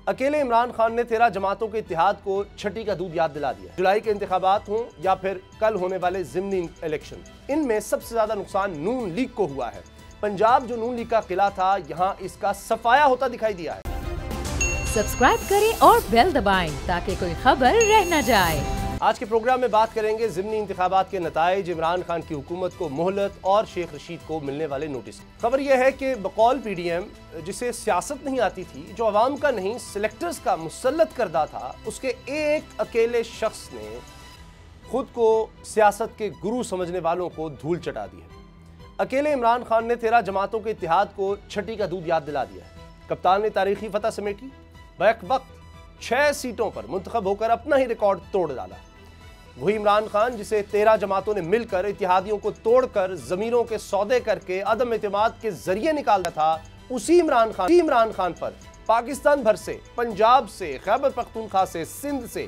अकेले इमरान खान ने 13 जमातों के इत्तेहाद को छठी का दूध याद दिला दिया। जुलाई के इंतखाबात हों या फिर कल होने वाले ज़िमनी इलेक्शन, इनमें सबसे ज्यादा नुकसान नून लीग को हुआ है। पंजाब जो नून लीग का किला था, यहाँ इसका सफाया होता दिखाई दिया है। सब्सक्राइब करें और बेल दबाएं ताकि कोई खबर रह न जाए। आज के प्रोग्राम में बात करेंगे ज़िमनी इंतखाबात के नताइज, इमरान खान की हुकूमत को मोहलत और शेख रशीद को मिलने वाले नोटिस। खबर यह है कि बकौल PDM, जिसे सियासत नहीं आती थी, जो अवाम का नहीं सिलेक्टर्स का मुसल्लत करदा था, उसके एक अकेले शख्स ने खुद को सियासत के गुरु समझने वालों को धूल चटा दी है। अकेले इमरान खान ने 13 जमातों के इत्तेहाद को छठी का दूध याद दिला दिया है। कप्तान ने तारीखी फतह समेटी, बैक वक्त 6 सीटों पर मुंतखब होकर अपना ही रिकॉर्ड तोड़ डाला। वही इमरान खान जिसे 13 जमातों ने मिलकर इत्तेहादियों को तोड़कर जमीरों के सौदे करके अदम एतमाद के जरिए निकाला था, उसी इमरान खान पर पाकिस्तान भर से, पंजाब से, खैबर पख्तूनख्वा से, सिंध से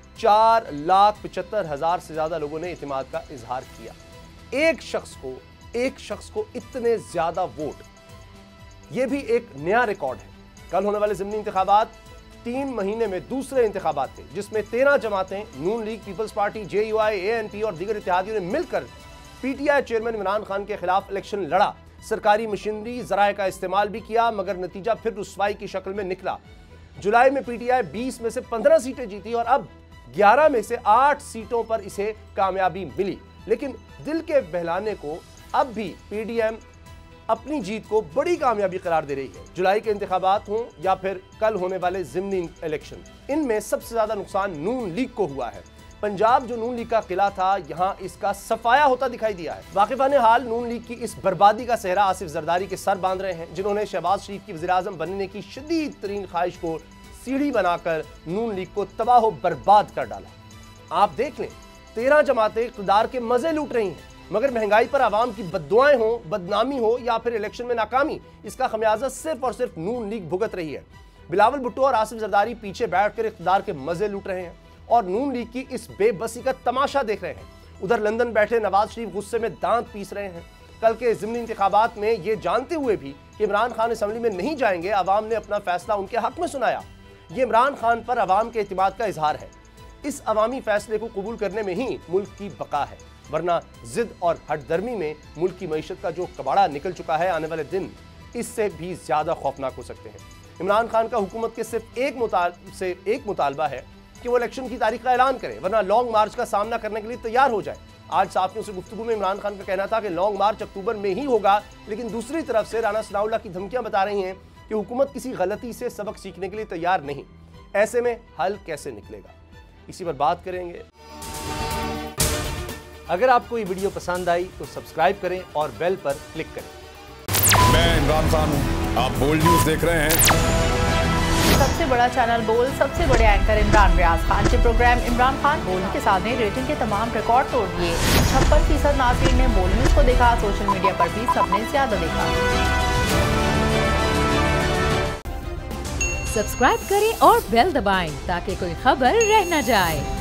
4,75,000 से ज्यादा लोगों ने इत्तेमाद का इजहार किया। एक शख्स को इतने ज्यादा वोट, यह भी एक नया रिकॉर्ड है। कल होने वाले ज़िमनी इंतखाबात 3 महीने में दूसरे इंतखाबात थे, जिसमें 13 जमातें, नून league, people's party, JUI, ANP और दीगर इत्तेहादियों ने मिलकर PTI चेयरमैन इमरान खान के खिलाफ इलेक्शन लड़ा। सरकारी मशीनरी, जराए का इस्तेमाल भी किया, मगर नतीजा फिर रुस्वाई की शक्ल में निकला। जुलाई में PTI 20 में से 15 सीटें जीती और अब 11 में से 8 सीटों पर इसे कामयाबी मिली। लेकिन दिल के बहलाने को अब भी PDM अपनी जीत को बड़ी कामयाबी करार दे रही है। जुलाई के इंतखाबात हों या फिर कल होने वाले ज़िमनी इलेक्शन, इनमें सबसे ज्यादा नुकसान नून लीग को हुआ है। पंजाब जो नून लीग का किला था, यहाँ इसका सफाया होता दिखाई दिया है। वाकिफान हाल नून लीग की इस बर्बादी का सेहरा आसिफ जरदारी के सर बांध रहे हैं, जिन्होंने शहबाज शरीफ की वज़ीर-ए-आज़म बनने की शदीद तरीन ख्वाहिश को सीढ़ी बनाकर नून लीग को तबाह बर्बाद कर डाला। आप देख लें, 13 जमातें इक़्तिदार के मजे लूट रही हैं, मगर महंगाई पर आवाम की बद्दुआएं हो, बदनामी हो या फिर इलेक्शन में नाकामी, इसका खमियाजा सिर्फ और सिर्फ नून लीग भुगत रही है। बिलावल भुट्टो और आसिफ जरदारी पीछे बैठकर इक़्तिदार के मजे लूट रहे हैं और नून लीग की इस बेबसी का तमाशा देख रहे हैं। उधर लंदन बैठे नवाज शरीफ गुस्से में दांत पीस रहे हैं। कल के ज़िमनी इंतखाबात में ये जानते हुए भी कि इमरान खान असेंबली में नहीं जाएंगे, अवाम ने अपना फैसला उनके हक में सुनाया। ये इमरान खान पर अवाम के एतमाद का इजहार है। इस अवामी फैसले को कबूल करने में ही मुल्क की बका है, वरना जिद और हटदर्मी में मुल्क की मईशत का जो कबाड़ा निकल चुका है, आने वाले दिन इससे भी ज्यादा खौफनाक हो सकते हैं। इमरान खान का हुकूमत के सिर्फ एक मुतालबा है कि वो इलेक्शन की तारीख का ऐलान करें, वरना लॉन्ग मार्च का सामना करने के लिए तैयार हो जाए। आज साथियों से गुफ्तगू में इमरान खान का कहना था कि लॉन्ग मार्च अक्टूबर में ही होगा, लेकिन दूसरी तरफ से राना सनाउल्लाह की धमकियां बता रही हैं कि हुकूमत किसी गलती से सबक सीखने के लिए तैयार नहीं। ऐसे में हल कैसे निकलेगा, इसी पर बात करेंगे। अगर आपको ये वीडियो पसंद आई तो सब्सक्राइब करें और बेल पर क्लिक करें। मैं इमरान खान हूं, आप बोल्ड न्यूज देख रहे हैं। सबसे बड़ा चैनल बोल्ड, सबसे बड़े एंकर इमरान रियाज खान के प्रोग्राम इमरान खान बोल्ड के साथ ने रेटिंग के तमाम रिकॉर्ड तोड़ दिए। 56% नाज़रीन ने बोल्ड न्यूज को देखा, सोशल मीडिया पर भी सबने ज्यादा देखा। सब्सक्राइब करें और बेल दबाएं ताकि कोई खबर रह न जाए।